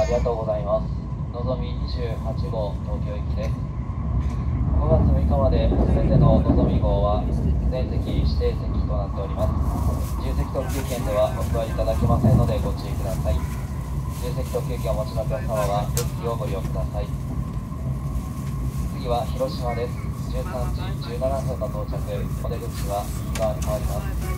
ありがとうございます。のぞみ28号東京行きです。5月6日まで全てののぞみ号は全席指定席となっております。自由席特急券ではお座りいただけませんのでご注意ください。自由席特急券をお持ちのお客様はデッキをご利用ください。次は広島です。13時17分の到着、お出口は右側に変わります。